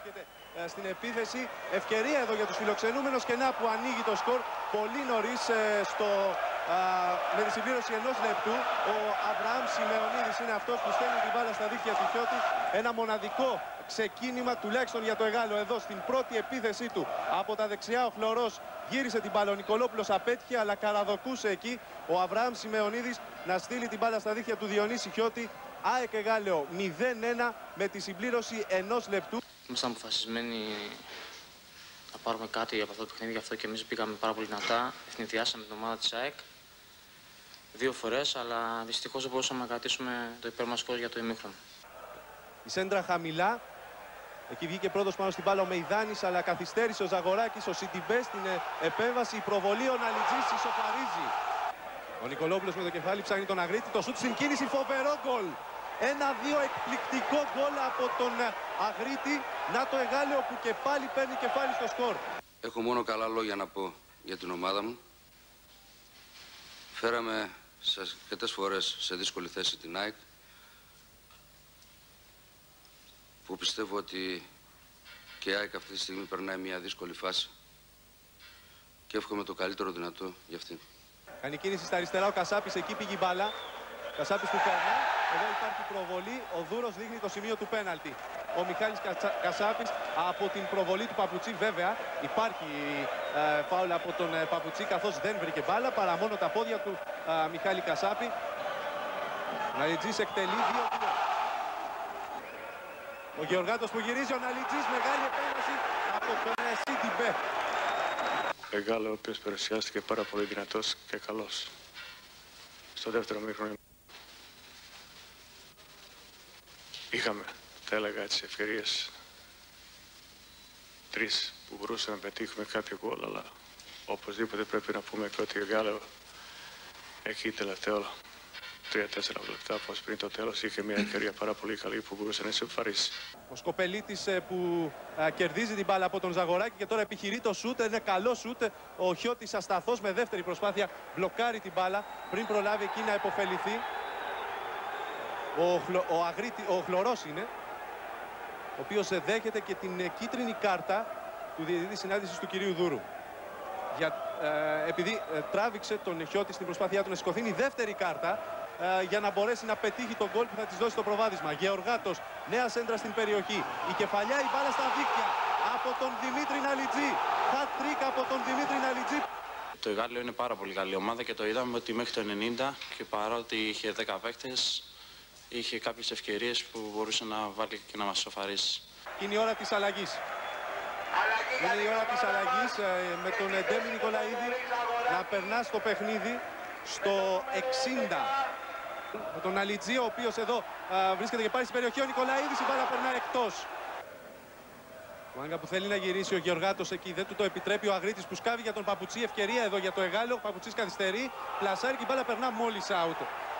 βρίσκεται στην επίθεση. Ευκαιρία εδώ για τους φιλοξενούμενους και να που ανοίγει το σκορ πολύ νωρίς με τη συμπλήρωση 1 λεπτού. Ο Αβραάμ Σιμεωνίδης είναι αυτός που στέλνει την μπάλα στα δίχτυα του Χιώτη. Ένα μοναδικό ξεκίνημα τουλάχιστον για το Εγάλεο εδώ στην πρώτη επίθεσή του. Από τα δεξιά ο Χλωρός γύρισε την μπάλα. Ο Νικολόπουλος απέτυχε αλλά καραδοκούσε εκεί ο Αβραάμ Σιμεωνίδης να στείλει την μπάλα στα δίχτυα του Διονύση Χιώτη. ΑΕΚ Εγάλεο 0-1 με τη συμπλήρωση 1 λεπτού. Ήμασταν αποφασισμένοι να πάρουμε κάτι από αυτό το παιχνίδι, γι' αυτό και εμείς πήγαμε πάρα πολύ δυνατά. Ευνηδιάσαμε την ομάδα της ΑΕΚ 2 φορές, αλλά δυστυχώς δεν μπορούσαμε να κρατήσουμε το υπέρ μας σκορ για το ημίχρονο. Η σέντρα χαμηλά. Εκεί βγήκε πρώτος πάνω στην μπάλα ο Μεϊδάνης, αλλά καθυστέρησε ο Ζαγοράκης, ο Σιντιμπέ στην επέμβαση. Η προβολή, ο Ναλιτζής ισοφαρίζει. Ο Νικολόπουλος με το κεφάλι ψάχνει τον Αγρίτη. Το σούτ στην κίνηση, φοβερό γκολ. 1-2 εκπληκτικό γκολ από τον Αγρίτη. Να το Εγάλεο που και πάλι παίρνει κεφάλι στο σκορ. Έχω μόνο καλά λόγια να πω για την ομάδα μου. Φέραμε σε αρκετές φορές σε δύσκολη θέση την ΑΕΚ, που πιστεύω ότι και η ΑΕΚ αυτή τη στιγμή περνάει μια δύσκολη φάση και εύχομαι το καλύτερο δυνατό για αυτήν. Κάνει κίνηση στα αριστερά ο Κασάπης, εκεί πήγε η μπάλα. Κασάπης που περνά, εδώ υπάρχει προβολή, ο Δούρος δείχνει το σημείο του πέναλτι. Ο Μιχάλης Κασάπης από την προβολή του Παπουτσί, βέβαια υπάρχει φάουλ από τον Παπουτσί καθώς δεν βρήκε μπάλα παρά μόνο τα πόδια του Μιχάλη Κασάπη. Ναλιτζής εκτελεί 2-2. Ο Γεωργάτος που γυρίζει, ο Ναλιτζής, μεγάλη επέμβαση από τον Σιντιμπέ. Εγάλεο, ο οποίος παρουσιάστηκε πάρα πολύ δυνατός και καλός. Στο δεύτερο μήχρονο είχαμε, θα έλεγα, τις ευκαιρίες 3 που μπορούσαμε να πετύχουμε κάποιο γκολ, αλλά οπωσδήποτε πρέπει να πούμε και ότι Εγάλεο εκεί τελευταίο 3-4 λεπτά πως πριν το τέλος είχε μια ευκαιρία πάρα πολύ καλή που μπορούσε να ισοφαρίσει. Ο Σκοπελίτης που κερδίζει την μπάλα από τον Ζαγοράκη και τώρα επιχειρεί το σούτ. Είναι καλό σούτ. Ο Χιώτης ασταθός με δεύτερη προσπάθεια μπλοκάρει την μπάλα πριν προλάβει εκεί να υποφεληθεί. Ο Χλωρός είναι, ο οποίος δέχεται και την κίτρινη κάρτα του διαιτητή συνάντησης του κυρίου Δούρου. Επειδή τράβηξε τον Χιώτη στην προσπάθειά του να σηκωθεί, η δεύτερη κάρτα για να μπορέσει να πετύχει τον γκολ που θα της δώσει το προβάδισμα. Γεωργάτος, νέα σέντρα στην περιοχή. Η κεφαλιά, η μπάλα στα δίκτυα από τον Δημήτρη Ναλιτζή. Hat-trick από τον Δημήτρη Ναλιτζή. Το Εγάλεο είναι πάρα πολύ καλή ομάδα και το είδαμε ότι μέχρι το 90 και παρότι είχε 10 παίκτες, είχε κάποιες ευκαιρίες που μπορούσε να βάλει και να μας σοφαρίσει. Είναι η ώρα της αλλαγής. Είναι η ώρα της αλλαγής με τον Ντέμι Νικολαίδη να περνά στο παιχνίδι στο 60. Με τον Ναλιτζή, ο οποίος εδώ βρίσκεται και πάει στην περιοχή. Ο Νικολαίδης, η μπάλα περνά εκτός. Ο Μάγκα που θέλει να γυρίσει, ο Γεωργάτος εκεί δεν του το επιτρέπει. Ο Αγρίτης που σκάβει για τον Παπουτσί. Ευκαιρία εδώ για το Εγάλεο. Ο Παπουτσής καθυστερεί. Πλασάρει και η μπάλα περνά μόλις out.